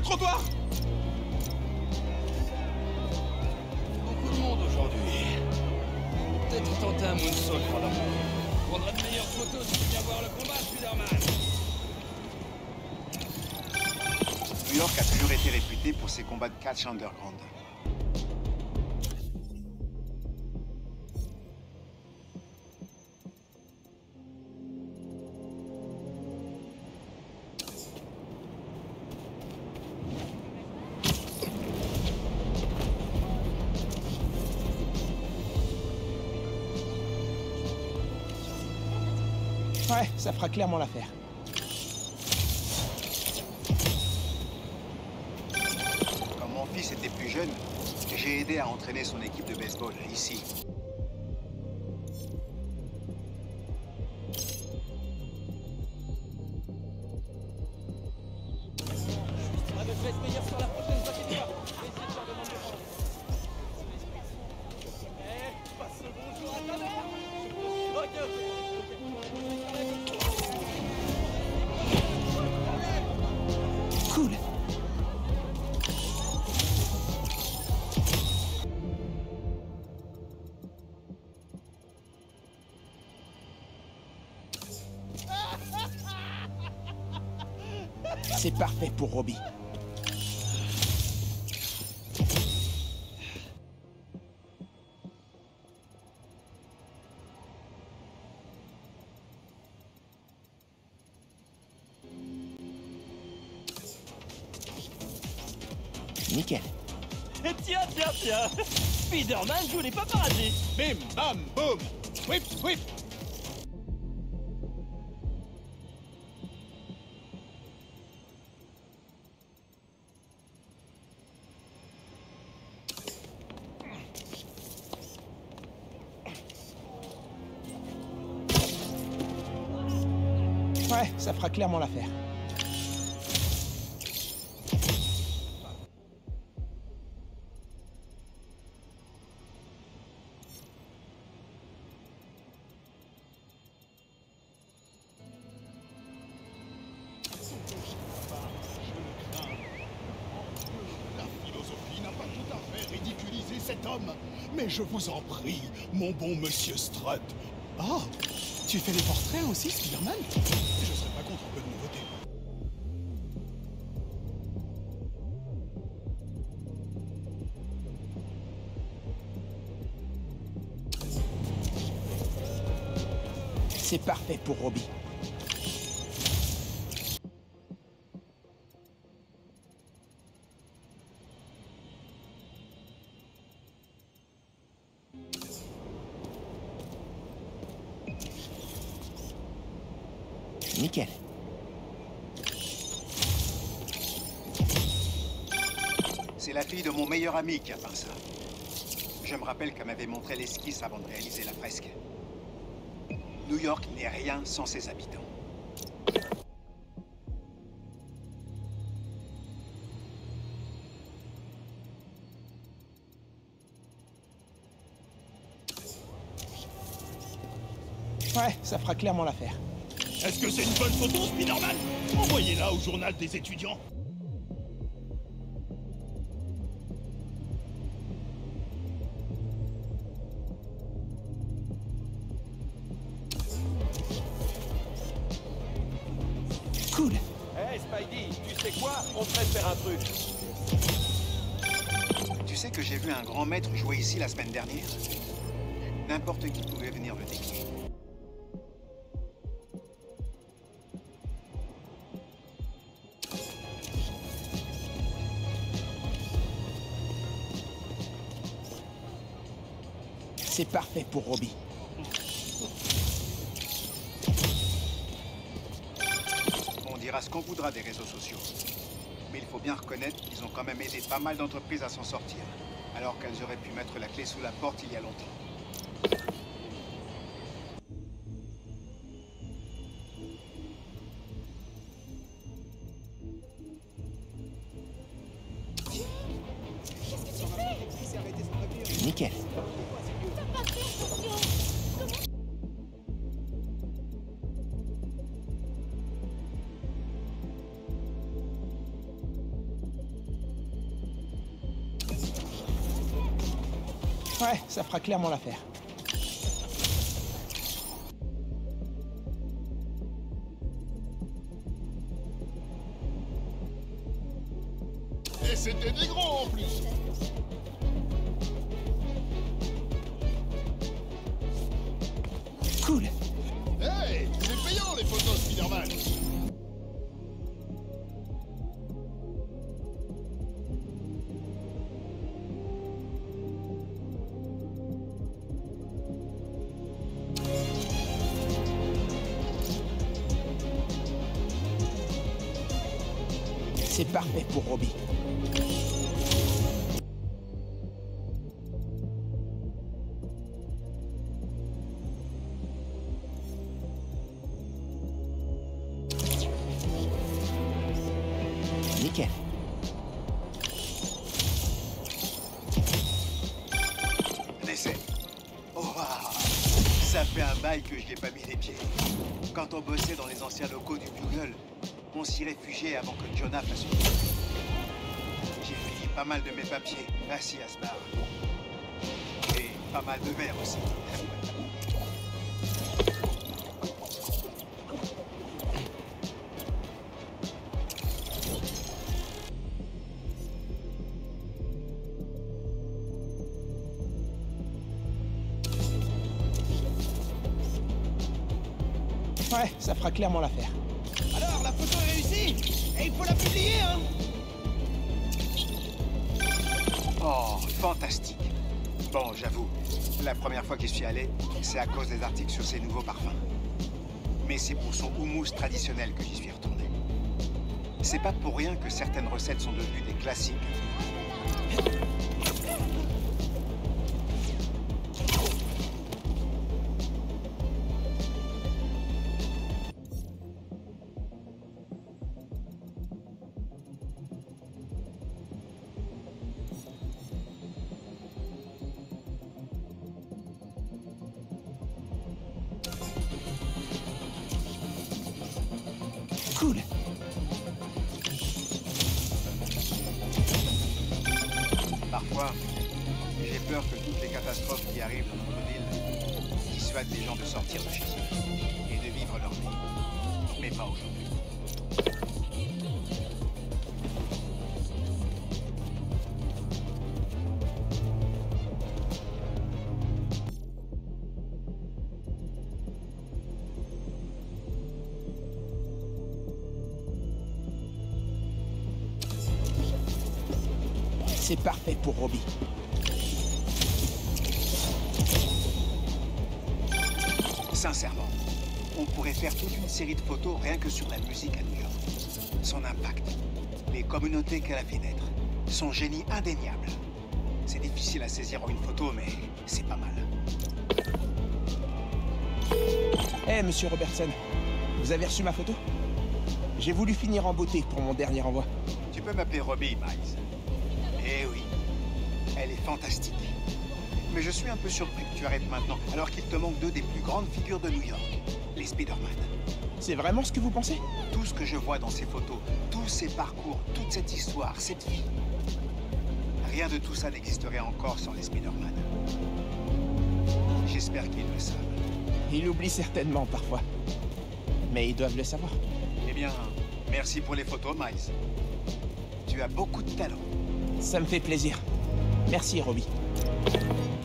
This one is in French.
trottoir! Beaucoup de monde aujourd'hui. Peut-être tenter un moonsault pendant mon... On prendra de meilleures photos si tu viens voir le combat, Spider-Man. New York a toujours été réputé pour ses combats de catch underground. Ouais, ça fera clairement l'affaire. Quand mon fils était plus jeune, j'ai aidé à entraîner son équipe de baseball, ici. Cool. C'est parfait pour Robbie. Nickel. Tiens, tiens, tiens. Spider-Man joue les paparazzis. Bim, bam, boum. Whip, whip. Ouais, ça fera clairement l'affaire. La philosophie n'a pas tout à fait ridiculisé cet homme. Mais je vous en prie, mon bon monsieur Strutt. Ah, tu fais les portraits aussi, Spider-Man? Je serais pas contre un peu de nouveauté. C'est parfait pour Robbie. Nickel. C'est la fille de mon meilleur ami qui a peint ça. Je me rappelle qu'elle m'avait montré l'esquisse avant de réaliser la fresque. New York n'est rien sans ses habitants. Ouais, ça fera clairement l'affaire. Est-ce que c'est une bonne photo, Spider-Man? Envoyez-la au journal des étudiants. Cool. Hey Spidey, tu sais quoi? On devrait faire un truc. Tu sais que j'ai vu un grand maître jouer ici la semaine dernière? N'importe qui pouvait venir le défier. C'est parfait pour Robbie. On dira ce qu'on voudra des réseaux sociaux. Mais il faut bien reconnaître qu'ils ont quand même aidé pas mal d'entreprises à s'en sortir, alors qu'elles auraient pu mettre la clé sous la porte il y a longtemps. Nickel. Ouais, ça fera clairement l'affaire. Et c'était des gros en plus. Cool. Hey, c'est payant les photos, Spider-Man. C'est parfait pour Robbie. Nickel. Un essai. Oh, waouh. Ça fait un bail que je n'ai pas mis les pieds. Quand on bossait dans les anciens locaux du Bugle, on s'y réfugiait avant que Jonah fasse une... J'ai fini pas mal de mes papiers assis à ce bar. Et pas mal de verres aussi. Ouais, ça fera clairement l'affaire. Alors, la photo est réussie. Et il faut la publier, hein. Oh, fantastique. Bon, j'avoue, la première fois que j'y suis allé, c'est à cause des articles sur ces nouveaux parfums. Mais c'est pour son houmous traditionnel que j'y suis retourné. C'est pas pour rien que certaines recettes sont devenues des classiques. Cool. Parfois, j'ai peur que toutes les catastrophes qui arrivent dans notre ville dissuadent les gens de sortir de chez eux et de vivre leur vie. Mais pas aujourd'hui. C'est parfait pour Robbie. Sincèrement, on pourrait faire toute une série de photos rien que sur la musique à New York. Son impact, les communautés qu'elle a fait naître, son génie indéniable. C'est difficile à saisir en une photo, mais c'est pas mal. Eh, monsieur Robertson, vous avez reçu ma photo? J'ai voulu finir en beauté pour mon dernier envoi. Tu peux m'appeler Robbie, Miles. Eh oui, elle est fantastique. Mais je suis un peu surpris que tu arrêtes maintenant, alors qu'il te manque deux des plus grandes figures de New York, les Spider-Man. C'est vraiment ce que vous pensez? Tout ce que je vois dans ces photos, tous ces parcours, toute cette histoire, cette vie. Rien de tout ça n'existerait encore sans les Spider-Man. J'espère qu'ils le savent. Ils l'oublient certainement parfois. Mais ils doivent le savoir. Eh bien, merci pour les photos, Miles. Tu as beaucoup de talent. Ça me fait plaisir. Merci, Robbie.